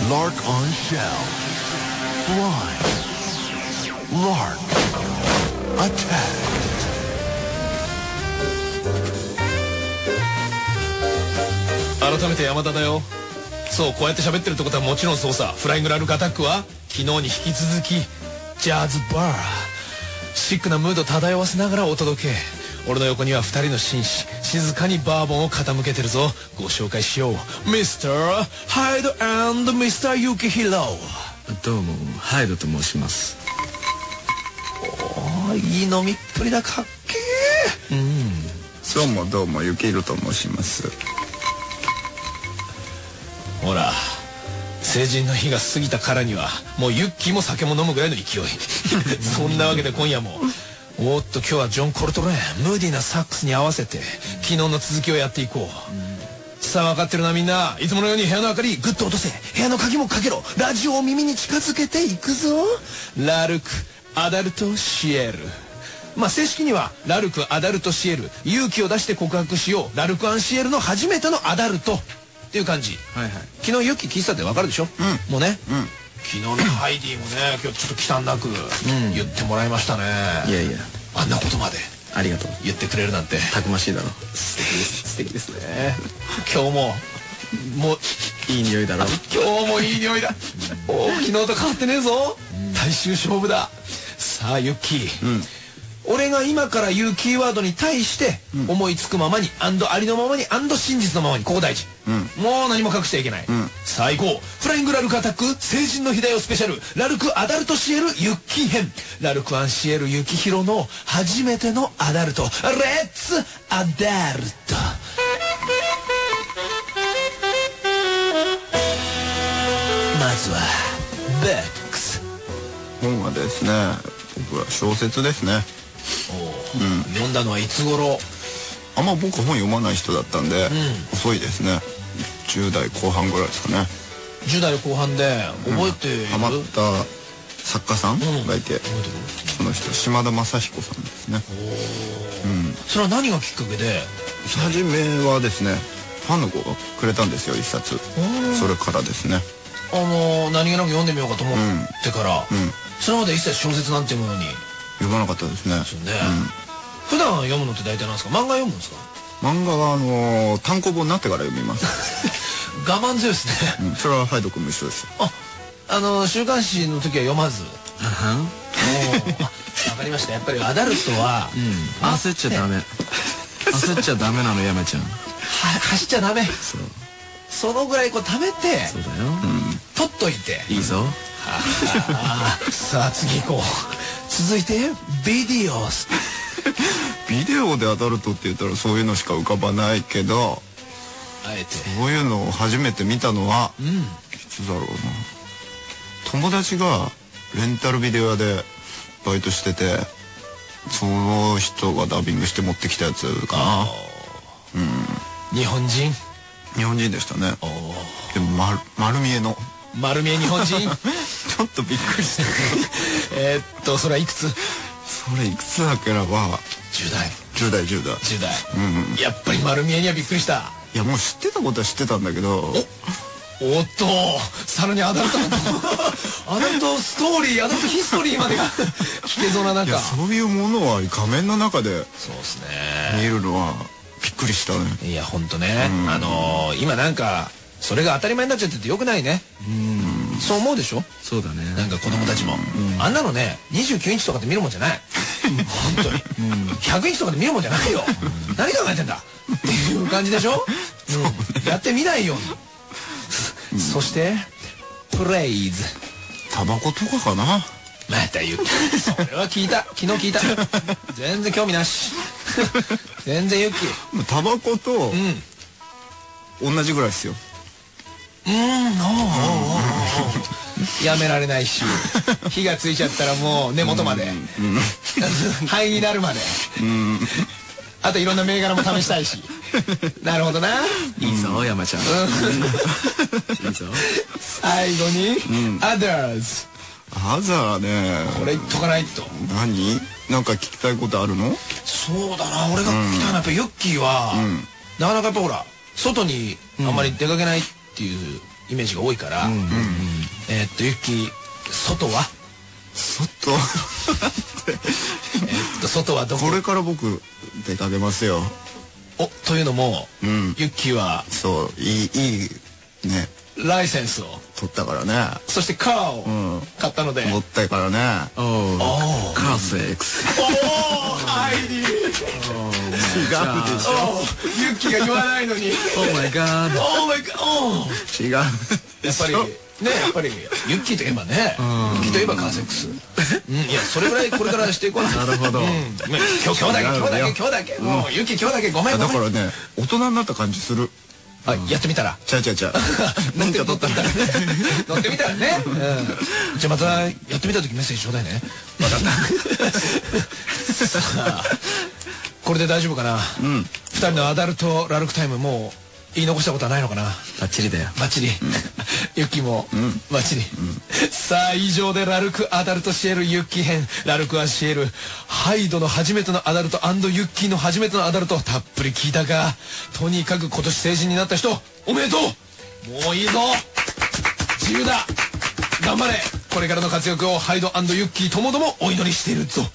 Lark on shell. Fly. Lark. Attack. 改めて山田だよ。そう、こうやって喋ってるってことはもちろんそうさ。フライングラルクアタックは昨日に引き続きジャズバー、シックなムード漂わせながらお届け。俺の横には2人の紳士、静かにバーボンを傾けてるぞ。ご紹介しよう。ミスターハイド&ミスターユキヒロ。 どうもハイドと申します。 おー、いい飲みっぷりだ。かっけどうもユキヒロと申します。 ほら、成人の日が過ぎたからにはもうユッキーも酒も飲むぐらいの勢い。そんなわけで今夜もおっと、今日はジョン・コルトレーン、ムーディーなサックスに合わせて昨日の続きをやっていこう。さあ分かってるなみんな。いつものように部屋の明かりグッと落とせ。部屋の鍵もかけろ。ラジオを耳に近づけていくぞ。ラルク・アダルト・シエル。まあ正式にはラルク・アダルト・シエル、勇気を出して告白しよう。ラルク・アンシエルの初めてのアダルトっていう感じ。 はいはい。 昨日ユッキー聞いてたって分かるでしょ。もうね、昨日のハイディもね、今日ちょっと忌憚なく言ってもらいましたね。 いやいや、 あんなことまでありがとう。 言ってくれるなんてたくましいだろ。 素敵ですね。今日もいい匂いだろ。 今日もいい匂いだ。おー、昨日と変わってねえぞ。大衆勝負だ。さあユッキー、俺が今から言うキーワードに対して思いつくままにありのままに真実のままに、ここ大事。もう何も隠しちゃいけない。さあ行こう。フライングラルクアタック成人の日だよスペシャル、ラルクアダルトシエルユッキー編。ラルクアンシエルユキヒロの初めてのアダルト。レッツアダルト。まずはベックス。 本はですね、僕は小説ですね。 読んだのはいつ頃？ あんま僕本読まない人だったんで、遅いですね。10代後半ぐらいですかね。 10代後半で覚えてる？ ハマった作家さんがいて、その人島田雅彦さんですね。 それは何がきっかけで？ 初めはですね、ファンの子がくれたんですよ、一冊。それからですね、 何気なく読んでみようかと思ってから、それまで一切小説なんていうものに読まなかったですね。 普段読むのって大体なんですか？漫画読むんですか？ 漫画は単行本になってから読みます。 我慢強いですね。 それはハイド君も一緒ですよ。 週刊誌の時は読まず。わかりました。やっぱりアダルトは焦っちゃダメ。焦っちゃダメなの、山ちゃん。 走っちゃダメ。そのぐらいこう貯めて、 そうだよ。 取っといていいぞ。 さあ次行こう。続いてビデオス。 ビデオでアダルトって言ったらそういうのしか浮かばないけど、 あえてそういうのを初めて見たのは、いつだろうな。友達がレンタルビデオ屋でバイトしてて、その人がダビングして持ってきたやつかな。 日本人でしたね。でも丸見えの丸見え日本人。 ちょっとびっくりした。 それはいくつ？ それいくつだっけな。ば 10代。 10代。 やっぱり丸見えにはびっくりした。 いや、もう知ってたことは知ってたんだけど、 おっと、さらにアダルトアダルトストーリー、アダルトヒストリーまでが聞けそうな中。 そういうものは画面の中でそうです見えね。 るのはびっくりしたね。 いやほんとね、今なんかそれが当たり前になっちゃっててよくないね。そう思うでしょ？ そうだね。 なんか子供たちも、あんなのね29インチとかで見るもんじゃない。本当に、100インチとかで見るもんじゃないよ。何考えてんだっていう感じでしょ。やってみないように。そしてプレイズ。 タバコとかかな。 また言って。それは聞いた。昨日聞いた。全然興味なし。全然ユッキー。 タバコと同じぐらいですよ。 やめられないし、火がついちゃったらもう根元まで、灰になるまで、あといろんな銘柄も試したいし。なるほどな。 いいぞ山ちゃん。いいぞ。 最後にothers。 アザーね。 これ言っとかないと。 何？なんか聞きたいことあるの？ そうだな、俺が聞きたいのはやっぱユッキーはなかなかやっぱほら外にあんまり出かけないっていうイメージが多いから、ユッキー外は外はどこ？ これから僕出かけますよ。 お、というのも、ユッキーはそういいねライセンスを取ったからね。 そしてカーを買ったので、 持ったいからね。 カーセックス。 入り違うでしょ。 ユッキーが言わないのに Oh my god。 違う。 やっぱりね、やっぱりユッキーといえばね、ユッキーといえばカーセックス。いや、それぐらいこれからしていこう。なるほど。今日だけもうユッキー今日だけごめん。 だからね、大人になった感じする。 あ、やってみたら。 ちゃう。何か取ったら。 乗ってみたらね。じゃあまたやってみた時メッセージちょうだいね。分かった。さあ、これで大丈夫かな。2人のアダルトラルクタイム、もう言い残したことはないのかな。 バッチリだよ。 バッチリ。ユッキーもバッチリ。さあ、以上でラルクアダルトシエルユッキー編、ラルクアシエルハイドの初めてのアダルト&ユッキーの初めてのアダルト、たっぷり聞いたが、とにかく今年成人になった人おめでとう。もういいぞ、自由だ、頑張れ。これからの活躍をハイド&ユッキーともどもお祈りしているぞ。